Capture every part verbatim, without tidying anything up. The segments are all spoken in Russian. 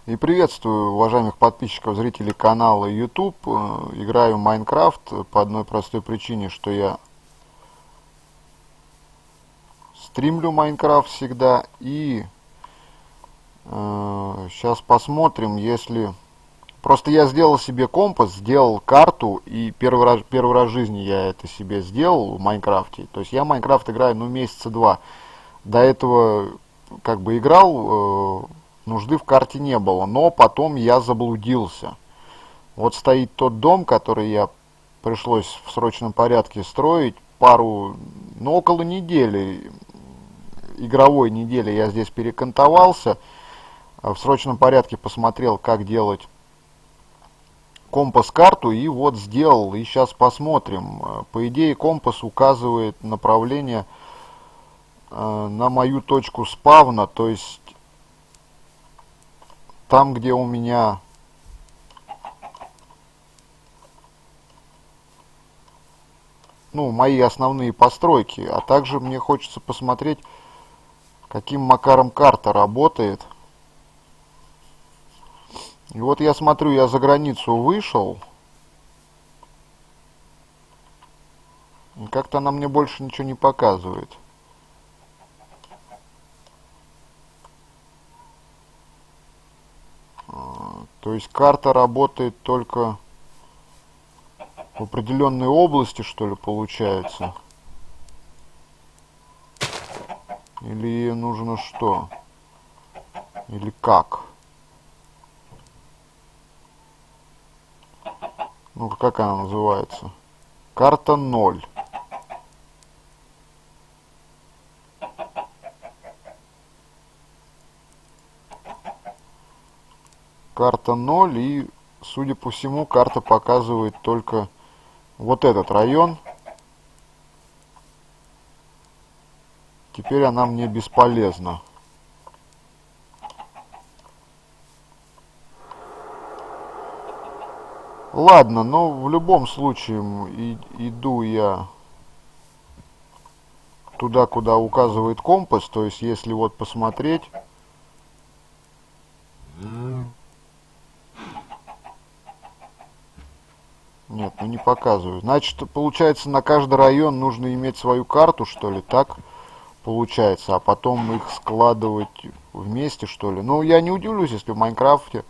И приветствую уважаемых подписчиков, зрителей канала YouTube. Э, Играю в Майнкрафт по одной простой причине, что я стримлю Майнкрафт всегда. И э, сейчас посмотрим, если... Просто я сделал себе компас, сделал карту, и первый раз, первый раз в жизни я это себе сделал в Майнкрафте. То есть я в Майнкрафт играю, ну, месяца два. До этого как бы играл, э, нужды в карте не было, но потом я заблудился. Вот стоит тот дом, который я пришлось в срочном порядке строить пару, ну, около недели, игровой недели я здесь перекантовался, в срочном порядке посмотрел, как делать компас-карту, и вот сделал, и сейчас посмотрим. По идее, компас указывает направление э, на мою точку спавна, то есть там, где у меня ну, мои основные постройки, а также мне хочется посмотреть, каким макаром карта работает. И вот я смотрю, я за границу вышел, и как-то она мне больше ничего не показывает. То есть карта работает только в определенной области, что ли, получается? Или ей нужно что? Или как? Ну, как она называется? Карта ноль. Карта ноль, и, судя по всему, карта показывает только вот этот район. Теперь она мне бесполезна. Ладно, но в любом случае и, иду я туда, куда указывает компас. То есть, если вот посмотреть... Нет, ну не показываю. Значит, получается, на каждый район нужно иметь свою карту, что ли, так получается, а потом их складывать вместе, что ли. Ну, я не удивлюсь, если в Майнкрафте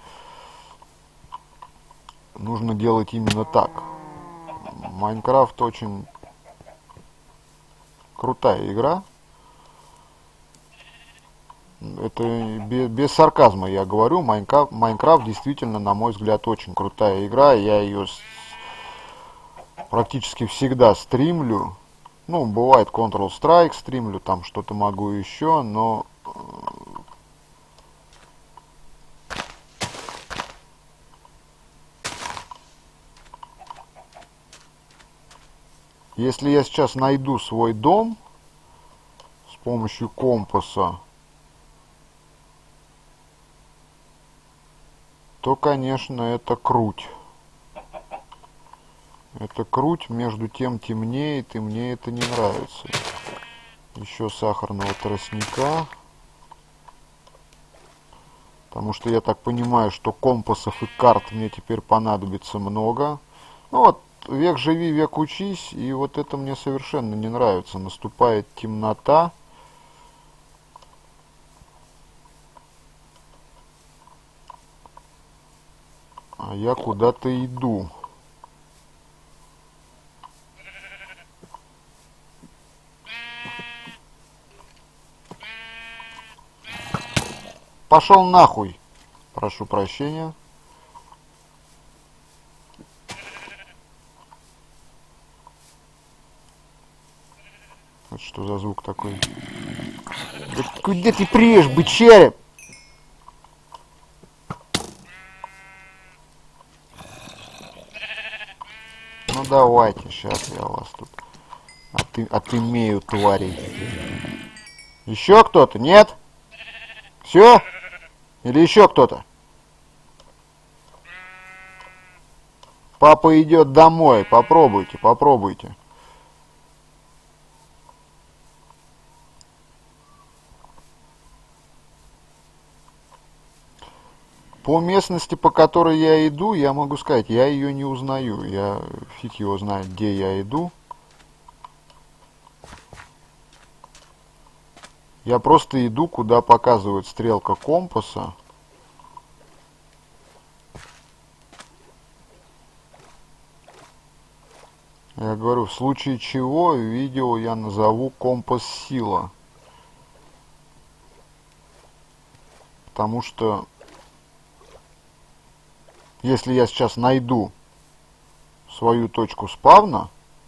нужно делать именно так. Майнкрафт очень крутая игра. Это без, без сарказма я говорю. Майнкрафт, Майнкрафт действительно, на мой взгляд, очень крутая игра. Я ее практически всегда стримлю. Ну, бывает Counter-Strike стримлю, там что-то могу еще, но... Если я сейчас найду свой дом с помощью компаса, то, конечно, это круть. Это круть, между тем темнеет, и мне это не нравится. Еще сахарного тростника. Потому что я так понимаю, что компасов и карт мне теперь понадобится много. Ну вот, век живи, век учись, и вот это мне совершенно не нравится. Наступает темнота. А я куда-то иду. Пошел нахуй. Прошу прощения. Это что за звук такой? Да куда ты прешь, бычарь? Ну давайте, сейчас я вас тут от, отымею, тварей. Еще кто-то? Нет? Все? Или еще кто-то? Папа идет домой. Попробуйте, попробуйте. По местности, по которой я иду, я могу сказать, я ее не узнаю. Я фиг его знает, где я иду. Я просто иду, куда показывает стрелка компаса. Я говорю, в случае чего видео я назову компас сила. Потому что если я сейчас найду свою точку спавна,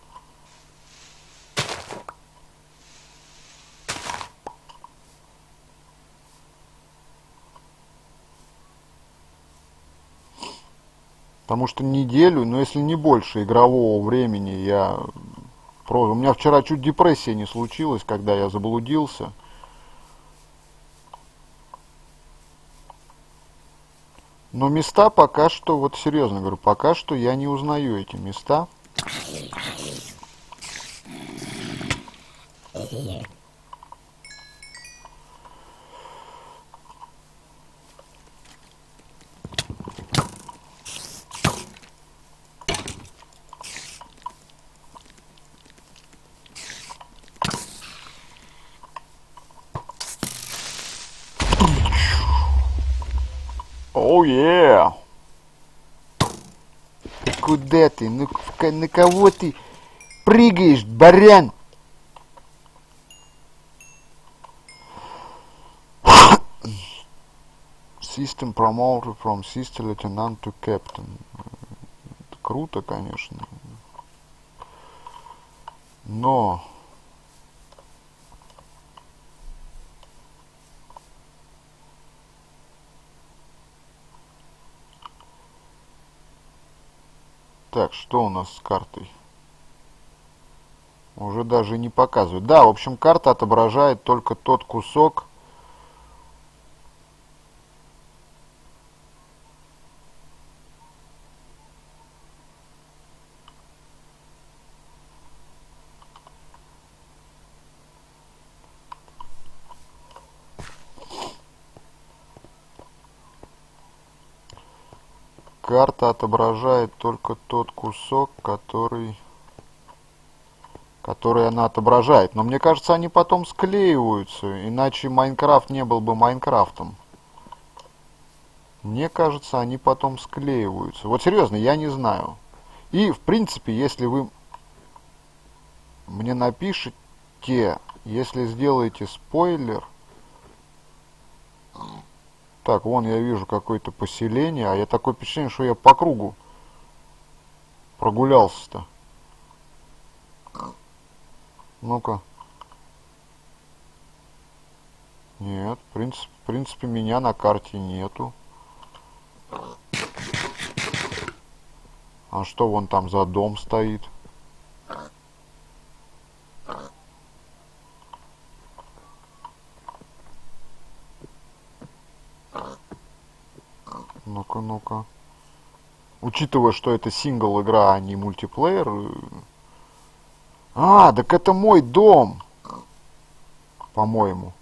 потому что неделю, но если не больше игрового времени, я просто... У меня вчера чуть депрессия не случилась, когда я заблудился. Но места пока что, вот серьезно говорю, пока что я не узнаю эти места. Оу, oh, yeah. Куда ты? Ну, на кого ты прыгаешь, барян? System promoter from sister lieutenant to captain. Это круто, конечно. Но... Так, что у нас с картой? Уже даже не показывает. Да, в общем, карта отображает только тот кусок. Карта отображает только тот кусок, который... который она отображает. Но мне кажется, они потом склеиваются, иначе Майнкрафт не был бы Майнкрафтом. Мне кажется, они потом склеиваются. Вот серьезно, я не знаю. И, в принципе, если вы мне напишите, если сделаете спойлер... Так, вон я вижу какое-то поселение, а я такое впечатление, что я по кругу прогулялся-то. Ну-ка. Нет, в принципе, в принципе, меня на карте нету. А что вон там за дом стоит? Ну-ка, ну-ка. Учитывая, что это сингл игра, а не мультиплеер. А, так это мой дом. По-моему.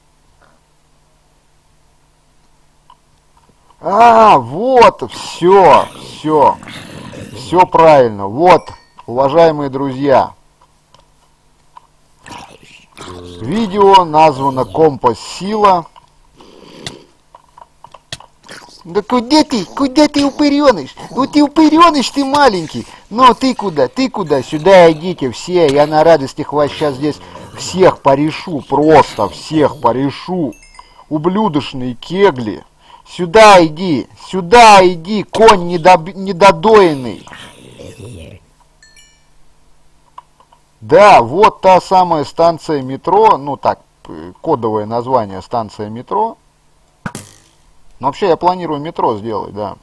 А, вот, все, все. Все правильно. Вот, уважаемые друзья. Видео названо «Компас Сила». Да куда ты? Куда ты упыреныш? Вот ты упыреныш, ты маленький. Но ты куда? Ты куда? Сюда идите все. Я на радостях вас сейчас здесь всех порешу. Просто всех порешу. Ублюдочные кегли. Сюда иди. Сюда иди, конь недоб... недодоенный. Да, вот та самая станция метро. Ну так, кодовое название станция метро. Но вообще я планирую метро сделать, да.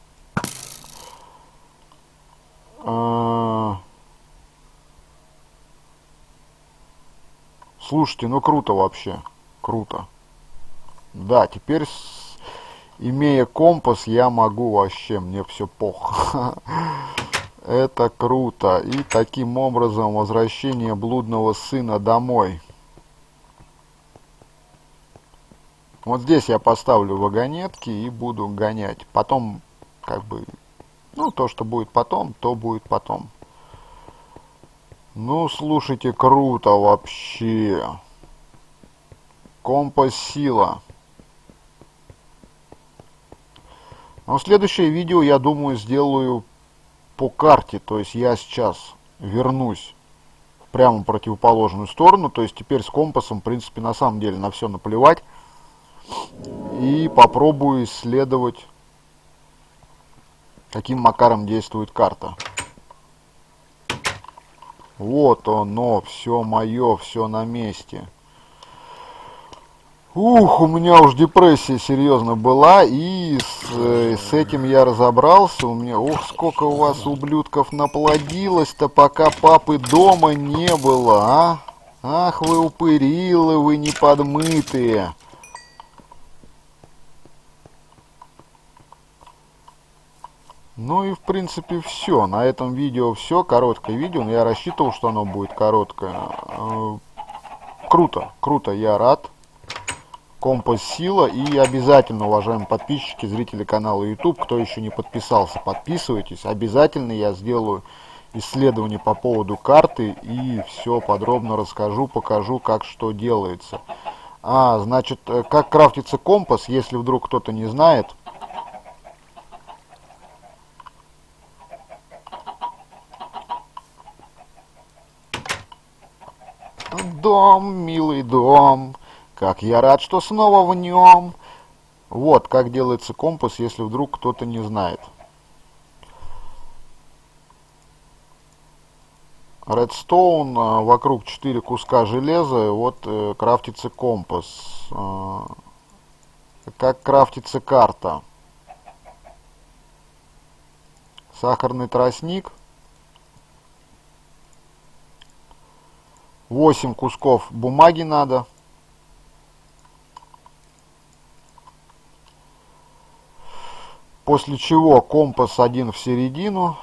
Слушайте, ну круто вообще. Круто. Да, теперь, с... имея компас, я могу вообще, мне все пох. Это круто. И таким образом возвращение блудного сына домой. Вот здесь я поставлю вагонетки и буду гонять. Потом, как бы, ну, то, что будет потом, то будет потом. Ну, слушайте, круто вообще. Компас сила. Но следующее видео, я думаю, сделаю по карте. То есть я сейчас вернусь в прямо противоположную сторону. То есть теперь с компасом, в принципе, на самом деле на все наплевать. И попробую исследовать, каким макаром действует карта. Вот оно, все мое, все на месте. Ух, у меня уж депрессия серьезно была, и с, с этим я разобрался. У меня, ох, сколько у вас ублюдков наплодилось-то, пока папы дома не было, а? Ах, вы упырилы, вы неподмытые. Ну и в принципе все. На этом видео все. Короткое видео, но я рассчитывал, что оно будет короткое. Круто, круто, я рад. Компас сила. И обязательно, уважаемые подписчики, зрители канала YouTube, кто еще не подписался, подписывайтесь. Обязательно я сделаю исследование по поводу карты и все подробно расскажу, покажу, как что делается. А, значит, как крафтится компас, если вдруг кто-то не знает. Дом, милый дом, как я рад, что снова в нем. Вот, как делается компас, если вдруг кто-то не знает. Редстоун, вокруг четыре куска железа, вот э, крафтится компас. Э, как крафтится карта. Сахарный тростник. восемь кусков бумаги надо. После чего компас один в середину.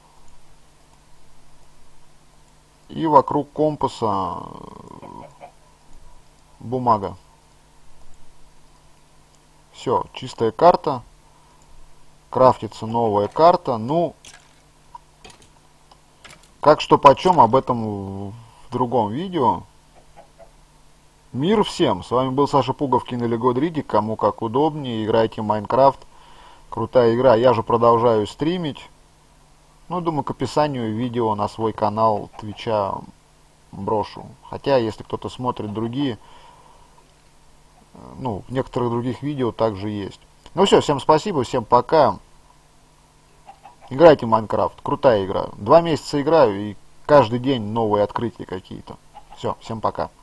И вокруг компаса бумага. Все, чистая карта. Крафтится новая карта. Ну, как что почем, об этом в другом видео. Мир всем! С вами был Саша Пуговкин или Годридик. Кому как удобнее. Играйте в Майнкрафт. Крутая игра. Я же продолжаю стримить. Ну, думаю, к описанию видео на свой канал Твича брошу. Хотя, если кто-то смотрит другие, ну, в некоторых других видео также есть. Ну все, всем спасибо, всем пока. Играйте в Майнкрафт. Крутая игра. Два месяца играю и каждый день новые открытия какие-то. Все, всем пока.